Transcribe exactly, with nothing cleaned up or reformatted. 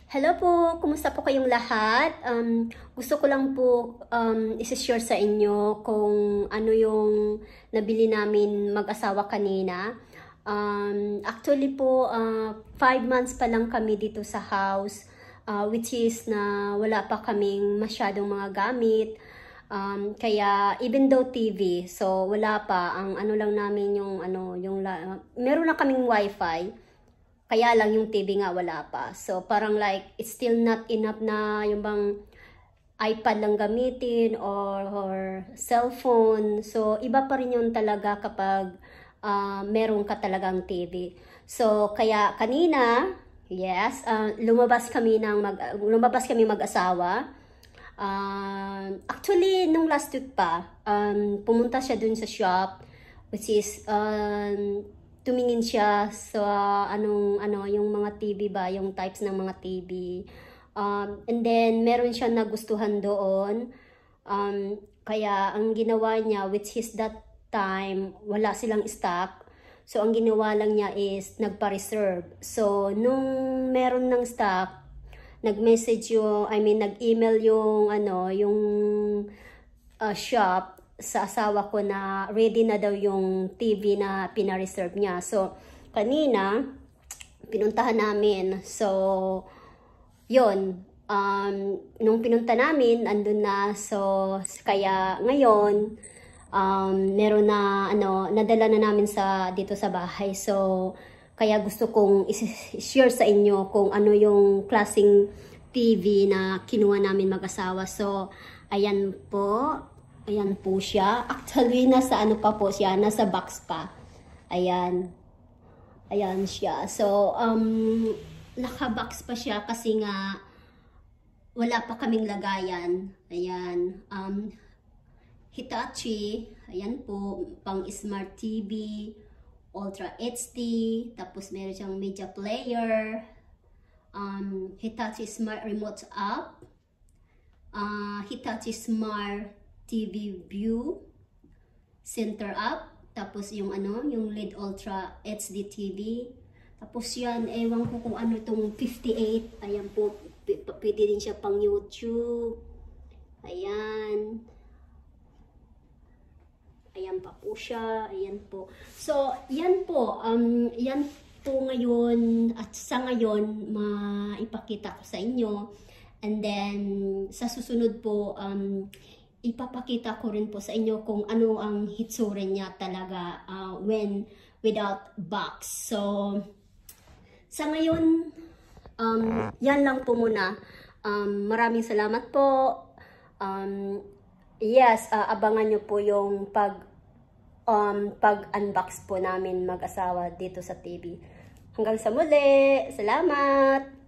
Hello po, kumusta po kayong lahat? Um, gusto ko lang po um, isi-share sa inyo kung ano yung nabili namin mag-asawa kanina. Um, actually po, uh, five months pa lang kami dito sa house, uh, which is na wala pa kaming masyadong mga gamit. Um, kaya even though T V, so wala pa, ang ano lang namin yung ano, yung uh, meron na kaming wifi. Kaya lang yung T V nga wala pa. So parang like it's still not enough na yung bang iPad lang gamitin or, or cellphone. So iba pa rin yun talaga kapag uh, meron ka talagang T V. So kaya kanina, yes, uh, lumabas kami ng mag lumabas kami mag-asawa. Uh, actually nung last week pa, um, pumunta siya dun sa shop, which is um, tumingin siya sa anong ano yung mga T V ba, yung types ng mga T V. Um, and then meron siya nagustuhan doon. Um, kaya ang ginawa niya, which is that time wala silang stock. So ang ginawa lang niya is nagpa-reserve. So nung meron ng stock, nag-message yung, I mean nag-email yung ano, yung uh, shop sa asawa ko na ready na daw yung T V na pina-reserve niya. So, kanina, pinuntahan namin. So, yun. Um, nung pinunta namin, andun na. So, kaya ngayon, um, meron na, ano, nadala na namin sa, dito sa bahay. So, kaya gusto kong i-share sa inyo kung ano yung klaseng T V na kinuha namin mag-asawa. So, ayan po. Ayan po siya. Actually, nasa ano pa po siya, nasa box pa. Ayan. Ayan siya. So, um, naka-box pa siya kasi nga wala pa kaming lagayan. Ayan. Um, Hitachi. Ayan po. Pang Smart T V. Ultra H D. Tapos meron siyang media player. Um, Hitachi Smart Remote App. Uh, Hitachi Smart T V View Center App, tapos yung ano, yung L E D Ultra H D T V. Tapos yan, ewan ko kung ano itong fifty-eight. Ayan po, pwede din siya pang YouTube. Ayan. Ayan pa po siya. Ayan po. So, yan po. Um, yan po ngayon, at sa ngayon, maipakita ko sa inyo. And then, sa susunod po, um, ipapakita ko rin po sa inyo kung ano ang hitsura niya talaga uh, when without box. So, sa ngayon, um, yan lang po muna. Um, maraming salamat po. Um, yes, uh, abangan nyo po yung pag, um, pag-unbox po namin mag-asawa dito sa T V. Hanggang sa muli. Salamat!